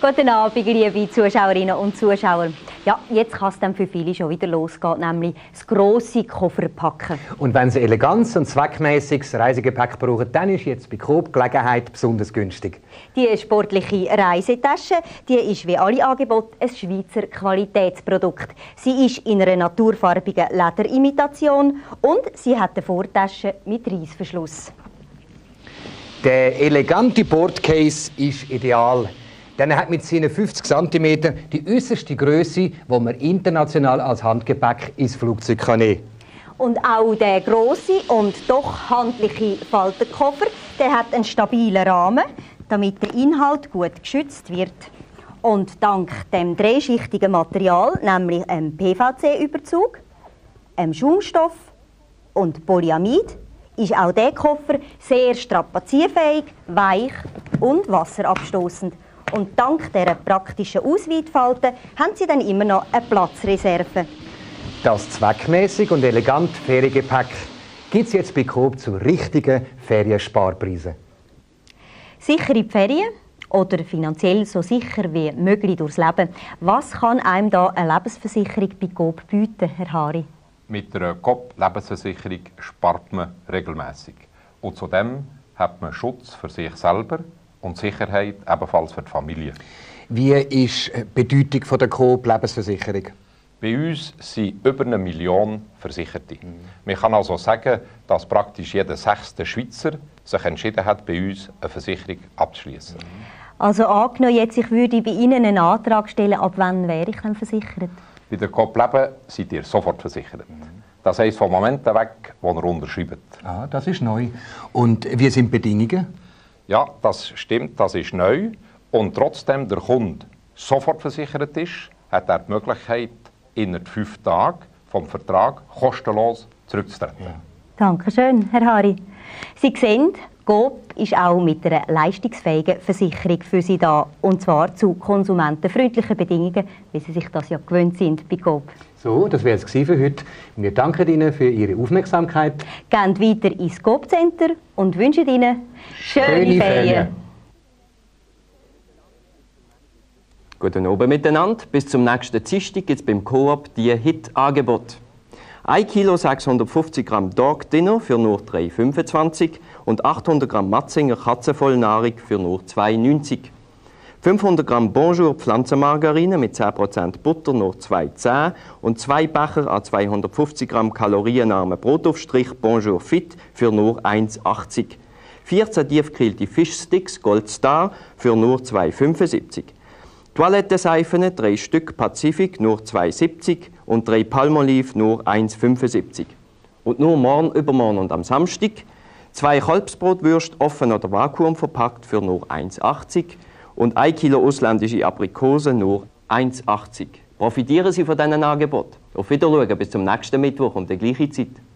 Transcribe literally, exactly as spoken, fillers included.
Guten Abend, liebe Zuschauerinnen und Zuschauer. Ja, jetzt kann es dann für viele schon wieder losgehen, nämlich das grosse Kofferpacken. Und wenn Sie elegantes und zweckmäßiges Reisegepäck brauchen, dann ist jetzt bei Coop Gelegenheit besonders günstig. Die sportliche Reisetasche, die ist wie alle Angebote ein Schweizer Qualitätsprodukt. Sie ist in einer naturfarbigen Lederimitation und sie hat eine Vortasche mit Reissverschluss. Der elegante Boardcase ist ideal. Denn er hat mit seinen fünfzig Zentimeter die äußerste Größe, die man international als Handgepäck ins Flugzeug nehmen kann. Und auch der grosse und doch handliche Faltenkoffer, der hat einen stabilen Rahmen, damit der Inhalt gut geschützt wird. Und dank dem dreischichtigen Material, nämlich einem P V C-Überzug, einem Schaumstoff und Polyamid, ist auch der Koffer sehr strapazierfähig, weich und wasserabstoßend. Und dank dieser praktischen Ausweitfalten haben Sie dann immer noch eine Platzreserve. Das zweckmäßig und elegant Feriengepäck gibt es jetzt bei Coop zu richtigen Feriensparpreisen. Sichere Ferien oder finanziell so sicher wie möglich durchs Leben. Was kann einem da eine Lebensversicherung bei Coop bieten, Herr Hari? Mit einer Coop-Lebensversicherung spart man regelmäßig. Und zudem hat man Schutz für sich selber und Sicherheit ebenfalls für die Familie. Wie ist die Bedeutung der Coop-Lebensversicherung? Bei uns sind über eine Million Versicherte. Mhm. Man kann also sagen, dass praktisch jeder sechste Schweizer sich entschieden hat, bei uns eine Versicherung abzuschließen. Mhm. Also angenommen, jetzt, ich würde bei Ihnen einen Antrag stellen, ab wann wäre ich dann versichert? Bei der Coop Leben seid ihr sofort versichert. Mhm. Das heisst vom Moment weg, wo ihr unterschreibt. Ah, das ist neu. Und wie sind die Bedingungen? Ja, das stimmt, das ist neu. Und trotzdem der Kunde sofort versichert ist, hat er die Möglichkeit, innerhalb fünf Tagen vom Vertrag kostenlos zurückzutreten. Ja. Danke schön, Herr Hari. Sie sehen, Coop ist auch mit einer leistungsfähigen Versicherung für Sie da. Und zwar zu konsumentenfreundlichen Bedingungen, wie Sie sich das ja gewöhnt sind bei Coop. So, das wäre es für heute. Wir danken Ihnen für Ihre Aufmerksamkeit. Gehen weiter ins Coop Center und wünschen Ihnen schöne, schöne Ferien. Ferien. Guten Abend miteinander. Bis zum nächsten Dienstag gibt es beim Coop die Hit-Angebote. ein Kilo sechshundertfünfzig Gramm Dog Dinner für nur drei fünfundzwanzig und achthundert Gramm Matzinger Katzenvollnahrung für nur zwei neunzig. fünfhundert Gramm Bonjour Pflanzenmargarine mit zehn Prozent Butter nur zwei zehn und zwei Becher an zweihundertfünfzig Gramm kalorienarmen Brotaufstrich Bonjour Fit für nur eins achtzig. vierzehn tiefgekühlte Fischsticks Gold Star für nur zwei fünfundsiebzig. Toilettenseifen drei Stück Pacific nur zwei siebzig und drei Palmolive nur eins fünfundsiebzig. Und nur morgen, übermorgen und am Samstag zwei Kalbsbrotwürste offen oder vakuum verpackt für nur eins achtzig und ein Kilo ausländische Aprikosen nur eins achtzig. Profitieren Sie von diesen Angeboten. Auf Wiedersehen bis zum nächsten Mittwoch um die gleiche Zeit.